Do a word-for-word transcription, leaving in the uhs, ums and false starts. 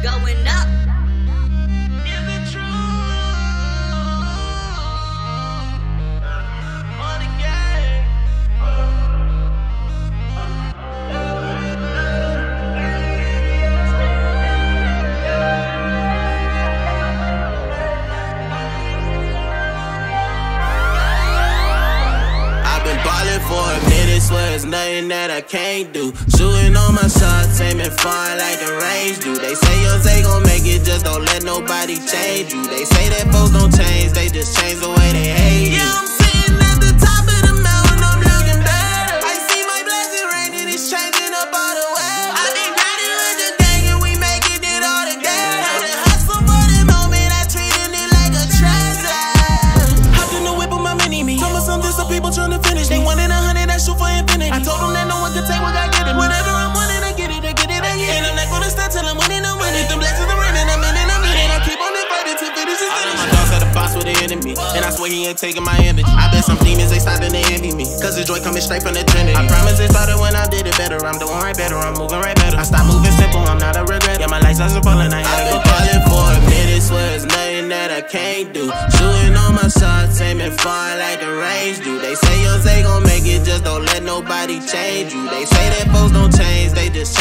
going up. For a minute, swear it's nothing that I can't do. Shooting on my shots, aiming far like the range do. They say yours ain't gon' make it, just don't let nobody change you. They say that folks don't change, they just change the way they hate you. Yeah, I'm sitting at the top of the mountain, I'm looking better. I see my blessing raining, it's changing up all the way. I've been grinding with the gang and we making it all together. Had to hustle for the moment, I treated it like a treasure. Hopped in the whip with my mini-me. Told my son there's some people trying to finish. They wanted a hundred, that shoot for infinity. I told them that no one can take what I get it. Whatever I'm wanting, I get it, I get it, I get it. And I'm not gonna stop till I'm winning, I'm winning. The blessings are raining, I'm in it, I'm in it. I keep on inviting to finish this. All of my dogs had a boss with the enemy, and I swear he ain't taking my energy. I bet some demons, they starting to envy me, cause the joy coming straight from the Trinity. I promise it started when I did it better. I'm doing right better, I'm moving right better. I stopped moving simple, I'm not a regret. Yeah, my license is falling, I had to go calling for a minute. Swear it's nothing that I can't do. Shooting on my shots, aiming far like the range do. They say yours ain't gon' make it, just don't let nobody change you. They say that folks don't change, they just